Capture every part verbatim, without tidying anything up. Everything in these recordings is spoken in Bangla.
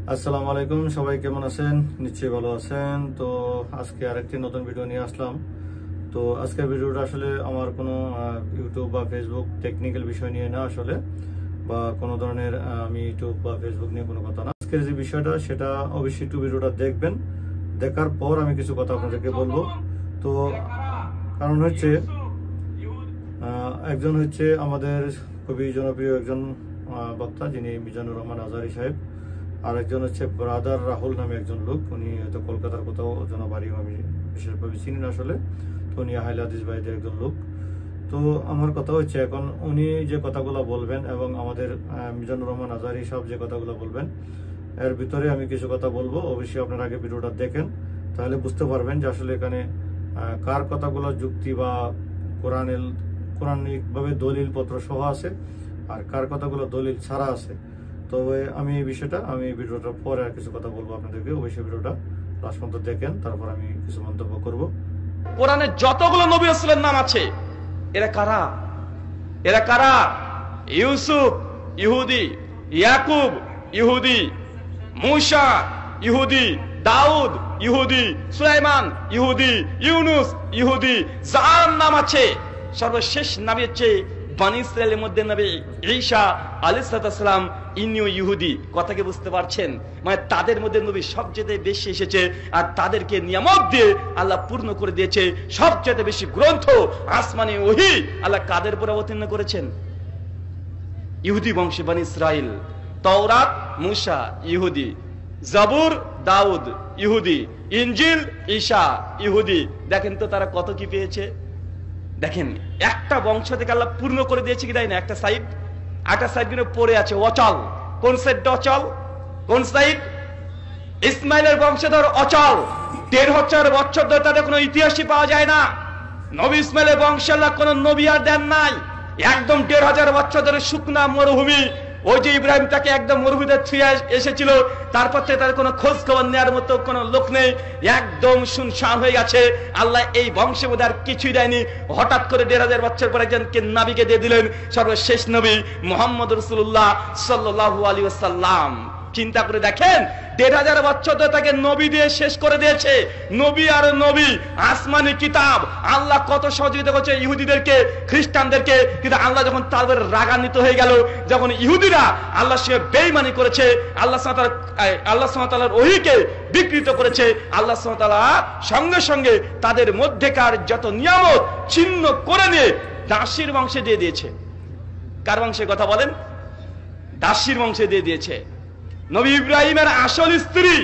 আসসালামু আলাইকুম, সবাই কেমন আছেন? নিশ্চয়ই ভালো আছেন। তো আজকে আরেকটি নতুন ভিডিও নিয়ে আসলাম। তো আজকের ভিডিওটা আসলে আমার কোনো ইউটিউব বা ফেসবুক টেকনিক্যাল বিষয় নিয়ে না আসলে, বা কোনো ধরনের আমি ইউটিউব বা ফেসবুক নিয়ে কোনো কথা না। আজকের যে বিষয়টা সেটা অবশ্যই একটু ভিডিওটা দেখবেন, দেখার পর আমি কিছু কথা আপনাদেরকে বলবো। তো কারণ হচ্ছে একজন হচ্ছে আমাদের খুবই জনপ্রিয় একজন বক্তা, যিনি মিজানুর রহমান আজহারী সাহেব। আর একজন হচ্ছে ব্রাদার রাহুল নামে একজন লোক, উনি হয়তো কলকাতার কোথাও জনবাড়ি আমি বিশেষভাবে চিনি না আসলে। তো উনি আহলে হাদিস বাইদের একজন লোক। তো আমার কথা হচ্ছে এখন উনি যে কথাগুলো বলবেন এবং আমাদের মিজানুর রহমান আজহারী সাহেব যে কথাগুলো বলবেন, এর ভিতরে আমি কিছু কথা বলবো। অবশ্যই আপনারা আগে ভিডিওটা দেখেন, তাহলে বুঝতে পারবেন যে আসলে এখানে কার কথাগুলো যুক্তি বা কোরআনের কোরআনিকভাবে দলিল পত্র সহ আছে, আর কার কথাগুলো দলিল ছাড়া আছে। তবে আমি এই বিষয়টা আমি ভিডিওটা পরে আর কিছু কথা বলবো আপনাদেরকে। অবশ্যই ভিডিওটা লাস্ট পর্যন্ত দেখেন, তারপর আমি কিছু মন্তব্য করব। কোরআনে যতগুলো নবী রাসূলের নাম আছে, এরা কারা? এরা কারা? ইউসুফ ইহুদি, ইয়াকুব ইহুদি, মূসা ইহুদি, দাউদ ইহুদি, সুলাইমান ইহুদি, ইউনুস ইহুদি। যার নাম আছে সর্বশেষ নবী হচ্ছে বনি ইসরাইলের মধ্যে নবী ঈসা আলাইহিস সালাম, ইনিও ইহুদি। কথাকে বুঝতে পারছেন? মানে তাদের মধ্যে নবী সবচেয়ে বেশি এসেছে, আর তাদেরকে নিয়ামত দিয়ে আল্লাহ পূর্ণ করে দিয়েছে। সবচেয়ে বেশি গ্রন্থ আসমানি ওহী আল্লাহ কাদের উপর অবতীর্ণ করেছেন? ইহুদি বংশে বনি ইসরাইল। তাওরাত মূসা ইহুদি, জাবুর দাউদ ইহুদি, ইনজিল ঈসা ইহুদি। দেখেন তো তারা কত কি পেয়েছে। দেখেন একটা বংশ থেকে আল্লাহ পূর্ণ করে দিয়েছে কি তাই না? একটা সাইড একটা সাইড কিন্তু পড়ে আছে অচল। কোন সাইডটা অচল? কোন সাইড? ইসমাইলের বংশধর অচল। দেড় হাজার বছর ধরে তাদের কোনো ইতিহাসই পাওয়া যায় না। নবী ইসমাইলের বংশে আল্লাহ কোন নবী আর দেন নাই। একদম দেড় হাজার বছর ধরে শুকনা মরুভূমি। ওই যে ইব্রাহিম তাকে একদম মরুভূমিতে ছুঁয়ে এসেছিল, তারপর থেকে তার কোনো খোঁজ খবর নেওয়ার মতো কোনো লোক নেই। একদম শুনশান হয়ে গেছে। আল্লাহ এই বংশের মধ্যে আর কিছুই দেয়নি। হঠাৎ করে দেড় হাজার বছর পরে একজনকে নবীকে দিয়ে দিলেন, সর্বশেষ নবী মুহাম্মদ রাসূলুল্লাহ সাল্লাল্লাহু আলাইহি ওয়াসাল্লাম। চিন্তা করে দেখেন, দেড় হাজার বছর ধরে তাকে নবী দিয়ে শেষ করে দিয়েছে। নবী আর নবী, আসমানি কিতাব। আল্লাহ কত সহযোগিতা করছে ইহুদিদেরকে, খ্রিস্টানদেরকে। কিন্তু আল্লাহ যখন তাদের রাগান্বিত হয়ে গেল, যখন ইহুদিরা আল্লাহর সঙ্গে বেঈমানি করেছে, আল্লাহ সুবহানাহু ওয়া তাআলা আল্লাহ সুবহানাহু ওয়া তাআলার ওহীকে বিকৃত করেছে, আল্লাহ সুবহানাহু ওয়া তাআলা সঙ্গে সঙ্গে তাদের মধ্যেকার যত নিয়ামত ছিন্ন করে নিয়ে দাসীর বংশে দিয়ে দিয়েছে। কার বংশের কথা বলেন? দাসীর বংশে দিয়ে দিয়েছে। নবী ইব্রাহিমের আসল স্ত্রী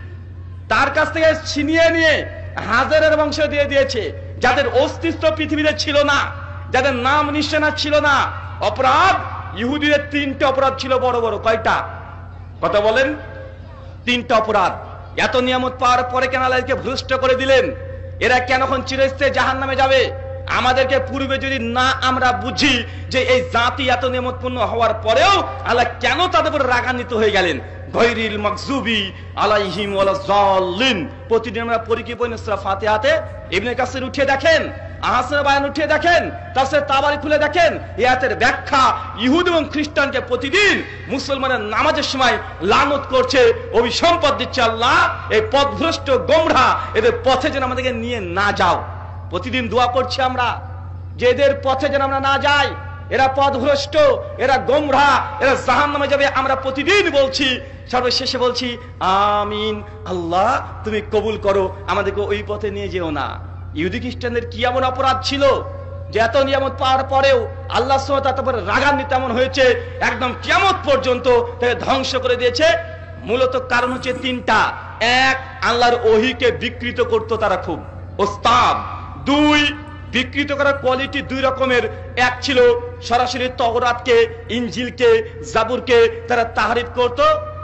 তার কাছ থেকে ছিনিয়ে নিয়ে হাজারের বংশ দিয়ে দিয়েছে, যাদের অস্তিত্ব পৃথিবীতে ছিল না, যাদের নাম নিশানা ছিল না। অপরাধ ইহুদিদের তিনটা অপরাধ ছিল বড় বড়। কয়টা? কথা বলেন। তিনটা অপরাধ। এত নিয়ামত পাওয়ার পরে কেন আল্লাহকে ভ্রষ্ট করে দিলেন? এরা কেন এখন চিরস্থায়ী জাহান্নামে যাবে? আমাদেরকে পূর্বে যদি না আমরা বুঝি যে এই জাতি এত নিয়ামতপূর্ণ হওয়ার পরেও আল্লাহ কেন তাদের উপর রাগান্বিত হয়ে গেলেন। গায়রিল মাগযুবি আলাইহিম ওয়ালাজ জাল্লিন। প্রতিদিন আমরা পড়ি কি পড়ি সূরা ফাতিহাতে? ইবনে কাসির উঠিয়ে দেখেন, আহসান বায়ান উঠিয়ে দেখেন, তাফসীর তাবারি খুলে দেখেন। এই আয়াতের ব্যাখ্যা ইহুদি এবং খ্রিস্টানকে প্রতিদিন মুসলমানের নামাজের সময় লানত করছে, অভিসম্পদ দিচ্ছে আল্লাহ এই পথভ্রষ্ট গোমরা, এদের পথে যেন আমাদেরকে নিয়ে না যাও। প্রতিদিন দোয়া করছি আমরা যে এদের পথে যেন আমরা না যাই। এরা পথভ্রষ্ট, এরা গোমরা, এরা জাহান্নামে যাবে। আমরা প্রতিদিন বলছি, সর্বশেষে বলছি আমিন। আল্লাহ তুমি কবুল করো, আমাদেরকে ওই পথে নিয়ে যেও না। ইহুদি খ্রিস্টানদের কি এমন অপরাধ ছিল যে এত নিয়ামত পাওয়ার পরেও আল্লাহ সুবহানাহু ওয়া তাআলা রাগান্বিত এমন হয়েছে, একদম কিয়ামত পর্যন্ত তাকে ধ্বংস করে দিয়েছে? মূলত কারণ হচ্ছে তিনটা। এক, আল্লাহর ওহীকে বিকৃত করত তারা খুব ওস্তাদ। দুই, বিকৃত করার কোয়ালিটি দুই রকমের। এক ছিল সরাসরি তাওরাতকে, ইনজিলকে, জাবুরকে তারা তাহরিফ করত,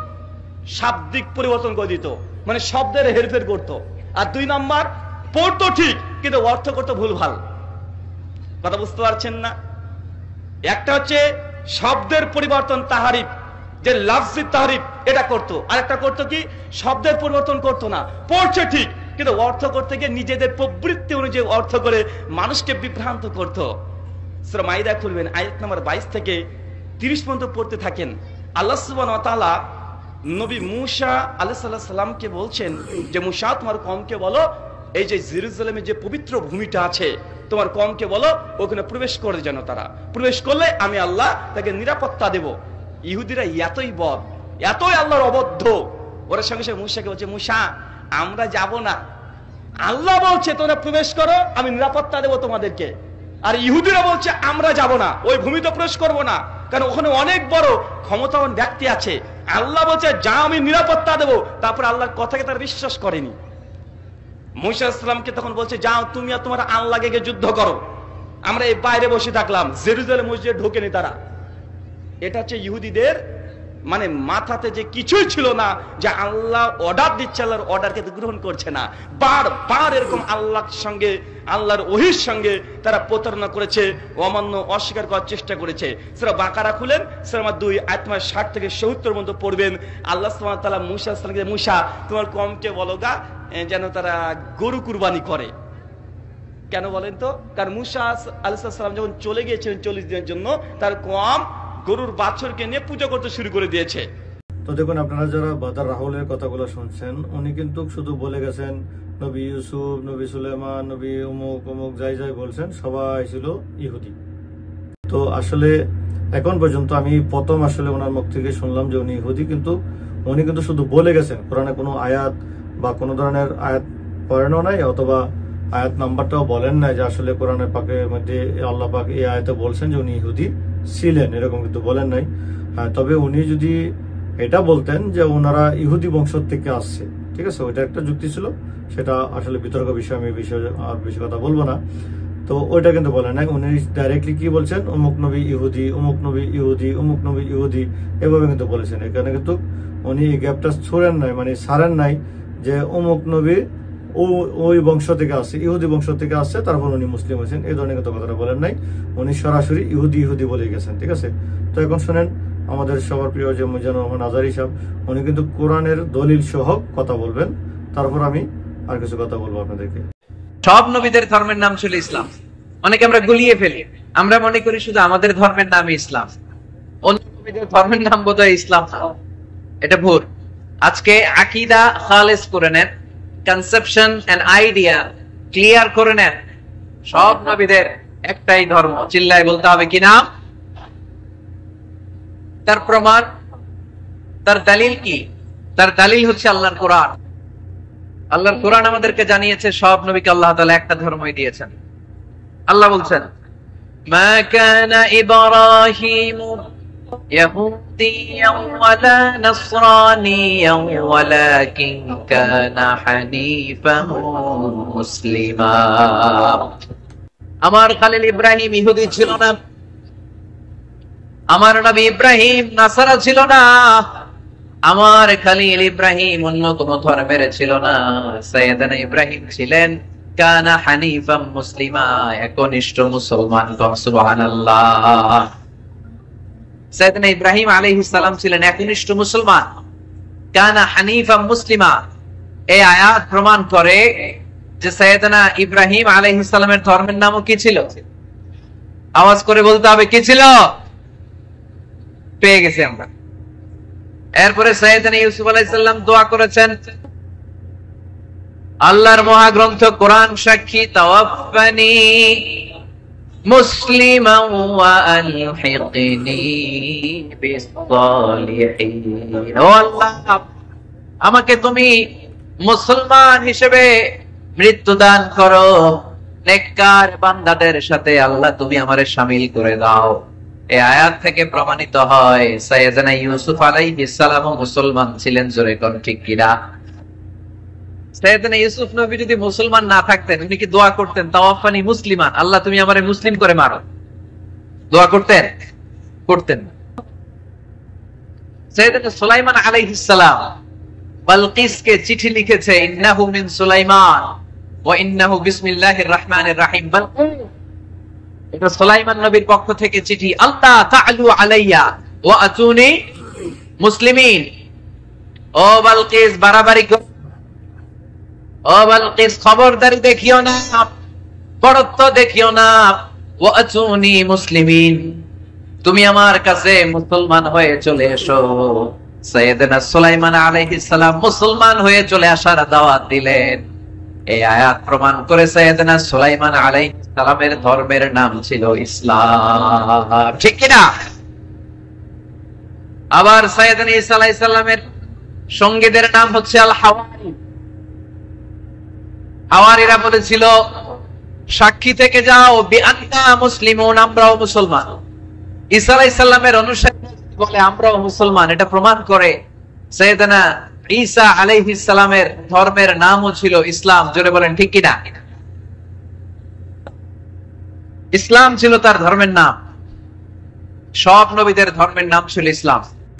শাব্দিক পরিবর্তন করে দিত, মানে শব্দের হেরফের করত। আর দুই নাম্বার, পড়তো ঠিক কিন্তু অর্থ করতো ভুলভাল। কথা বুঝতে পারছেন না? একটা হচ্ছে শব্দের পরিবর্তন তাহরিফ, যে লাফজি তাহরিফ এটা করতো। আর একটা করতো কি, শব্দের পরিবর্তন করতো না, পড়ছে ঠিক কিন্তু অর্থ করতে গিয়ে নিজেদের প্রবৃত্তি অনুযায়ী অর্থ করে মানুষকে বিভ্রান্ত করত। সূরা মাইদা খুলবেন, আয়াত নাম্বার বাইশ থেকে তিরিশ পর্যন্ত পড়তে থাকেন। আল্লাহ সুবহানাহু ওয়া তাআলা নবী মূসা আলাইহিস সালামকে বলছেন যে মূসা তোমার কওমকে বলো এই যে জেরুজালেমে যে পবিত্র ভূমিটা আছে তোমার কওমকে বলো ওখানে প্রবেশ করে যেন তারা প্রবেশ করলে আমি আল্লাহ তাকে নিরাপত্তা দেব। ইহুদিরা এতই বদ, এতই আল্লাহর অবদ্ধ, ওরা সঙ্গে সঙ্গে মূসাকে বলছে মূসা আমরা যাব না, আল্লাহ বলছে তোমরা প্রবেশ করো আমি নিরাপত্তা দেব তোমাদেরকে। আর ইহুদিরা বলছে আমরা যাব না, ওই ভূমিতে প্রবেশ করব না, কারণ ওখানে অনেক বড় ক্ষমতাবান ব্যক্তি আছে। আল্লাহ বলছে যা আমি নিরাপত্তা দেব, তারপর আল্লাহর কথাকে তারা বিশ্বাস করেনি। মূসা আলাইহিস সালামকে তখন বলছে যাও তুমি আর তোমার আল্লাহকে গিয়ে যুদ্ধ করো, আমরা এই বাইরে বসে থাকলাম, জেরুজালেম মসজিদে ঢোকেনি তারা। এটা হচ্ছে ইহুদিদের মানে মাথাতে যে কিছুই ছিল না, যে আল্লাহ অর্ডার দিচ্ছে আল্লাহর অর্ডারকে গ্রহণ করছে না। বারবার এরকম আল্লাহর সঙ্গে আল্লাহর ওহীর সঙ্গে তারা প্রতারণা করেছে, অমান্য অস্বীকার করার চেষ্টা করেছে। সূরা বাকারা খুলেন, সূরা দুই আয়াত ষাট থেকে সত্তর পর্যন্ত পড়বেন। আল্লাহ সুবহানাহু ওয়া তাআলা মূসা আলাইহিস সালামকে মূসা তোমার কওমকে বলো গা যেন তারা গরু কুরবানি করে। কেন বলেন তো? কারণ মূসা আলাইহিস সালাম যখন চলে গিয়েছিলেন চল্লিশ দিনের জন্য, তার কওম গরুর বাছুরকে নিয়ে পূজা করতে শুরু করে দিয়েছে। তো দেখুন আপনারা যারা বাদার রাহুলের কথাগুলো শুনছেন, উনি কিন্তু শুধু বলে গেছেন নবী ইউসুফ, নবী সুলাইমান, নবী অমুক অমুক যাই যাই বলছেন সবাই ছিল ইহুদি। তো আসলে এখন পর্যন্ত আমি প্রথম আসলে ওনার মুখ থেকে শুনলাম যে উনি ইহুদি, কিন্তু উনি কিন্তু শুধু বলে গেছেন, কোরআনে কোনো আয়াত বা কোনো ধরনের আয়াত পড়ানো নাই, অথবা আয়াত নাম্বারটাও বলেন নাই যে আসলে কোরআনে পাকের মধ্যে আল্লাহ পাক এই আয়াতে বলছেন যে উনি ইহুদি ছিলেন, এরকম কিন্তু বলেন নাই। হ্যাঁ, তবে উনি যদি এটা বলতেন যে ওনারা ইহুদি বংশ থেকে আসছে, ঠিক আছে, ওইটা একটা যুক্তি ছিল, সেটা আসলে বিতর্ক বিষয়, আমি বিষয় আর বেশি কথা বলবো না। তো ওইটা কিন্তু বলেন নাই, উনি ডাইরেক্টলি কি বলছেন অমুক নবী ইহুদি, অমুক নবী ইহুদি, অমুক নবী ইহুদি, এভাবে কিন্তু বলেছেন। এখানে কিন্তু উনি এই গ্যাপটা ছড়েন নাই, মানে ছাড়েন নাই যে অমুক নবী ও ওই বংশ থেকে আসছে, ইহুদি বংশ থেকে আসছে, তারপর উনি মুসলিম হয়েছেন, এই ধরনের কথা কথাটা বলেন নাই। উনি সরাসরি ইহুদি ইহুদি বলে গেছেন, ঠিক আছে। তো এখন শোনেন আমাদের সবার প্রিয় যে মিজানুর রহমান আজহারী সাহেব, উনি কিন্তু কোরআনের দলিল সহ কথা বলবেন, তারপর আমি আর কিছু কথা বলবো আপনাদেরকে। সব নবীদের ধর্মের নাম ছিল ইসলাম। অনেকে আমরা গুলিয়ে ফেলি, আমরা মনে করি শুধু আমাদের ধর্মের নাম ইসলাম, অন্য নবীদের ধর্মের নাম বোধহয় ইসলাম। এটা ভুল। আজকে আকীদা খালেস করে নেন, কনসেপশন এন্ড আইডিয়া ক্লিয়ার করে নেন। সব নবীদের একটাই ধর্ম, চিল্লায় বলতে হবে কি নাম? তার প্রমাণ, তার দলিল কি? তার দলিল হচ্ছে আল্লাহর কোরআন। আল্লাহর কোরআন আমাদেরকে জানিয়েছে সব নবীকে আল্লাহ তাআলা একটা ধর্মই দিয়েছেন। আল্লাহ বলছেন মা কানা ইব্রাহিম ইয়াহুদিয়ান ওয়ালা নাসরানিয়ান ওয়ালাকিন কানা হানিফান মুসলিমা। আমার খলিল ইব্রাহিম ইহুদি ছিল না, আমার নবী ইব্রাহিম নাসারা ছিল না, আমার খলিল ইব্রাহিম অন্য কোন ধর্মের ছিল না। সাইয়েদনা ইব্রাহিম ছিলেন কানা হানিফাম মুসলিমা, একনিষ্ঠ মুসলমান। সুবহানাল্লাহ। সাইয়েদনা ইব্রাহিম আলাইহিস সালাম ছিলেন একনিষ্ঠ মুসলমান, কানা হানিফাম মুসলিমা। এই আয়াত প্রমাণ করে যে সাইয়েদনা ইব্রাহিম আলাইহিস সালামের ধর্মের নামও কি ছিল? আওয়াজ করে বলতে হবে কি ছিল? পেয়ে গেছি আমরা। এরপরে সাইয়েদনা ইউসুফ আলাইহিস সালাম দোয়া করেছেন, আল্লাহর মহাগ্রন্থ কোরআন সাক্ষী, তাওয়াফানি মুসলিমান ওয়া আলহিকনি বিস-সালিহিন। ও আল্লাহ, আমাকে তুমি মুসলমান হিসেবে মৃত্যু দান করো, নেককার বান্দাদের সাথে আল্লাহ তুমি আমারে শামিল করে দাও। এই আয়াত থেকে প্রমাণিত হয় সাইয়েদনা ইউসুফ আলাইহিস সালাম মুসলমান ছিলেন। জোরে কোন ঠিক কিনা? সাইয়েদনা ইউসুফ নবী যদি মুসলমান না থাকতেন, উনি কি দোয়া করতেন তাওয়াফানি মুসলিমান, আল্লাহ তুমি আমারে মুসলিম করে মারো? দোয়া করতেন? করতেন না। সাইয়েদনা সুলাইমান আলাইহিস সালাম বালকিসকে চিঠি লিখেছে, ইন্নাহু মিন সুলাইমান ওয়া ইন্নাহু বিসমিল্লাহির রহমানির রহিম। এটা সুলাইমান নবীর পক্ষ থেকে চিঠি, আল্লাহ তাআলু আলাইয়া ওয়া আতুনি মুসলিমিন। ও বালকিস বাড়াবাড়ি করো, ও বালকিস খবরদারি দেখিও না, বড়ত্ব দেখিও না। ওয়া আতুনি মুসলিমিন, তুমি আমার কাছে মুসলমান হয়ে চলে এসো। সাইয়েদনা সুলাইমান আলাইহিস সালাম মুসলমান হয়ে চলে আসার দাওয়াত দিলেন। এই আয়াত প্রমাণ করে সাইয়েদনা সুলাইমান আলাইহিস সালামের ধর্মের নাম ছিল ইসলাম, ঠিক কি না? আবার সাইয়েদনা ঈসা আলাইহিস সালামের সঙ্গীদের নাম হচ্ছে আল হাওয়ারি। হাওয়ারিরা বলেছিল সাক্ষী থেকে যাও বিআন্না মুসলিমুন, আমরাও মুসলমান। ঈসা আলাইহিস সালামের অনুসারী বলে আমরাও মুসলমান। এটা প্রমাণ করে সাইয়েদনা ঈসা আলাইহিস সালামের ধর্মের নামও ছিল ইসলাম। জোরে বলেন ঠিক কি না? ইসলাম ছিল তার ধর্মের নাম। সব নবীদের ধর্মের নাম ছিল ইসলাম।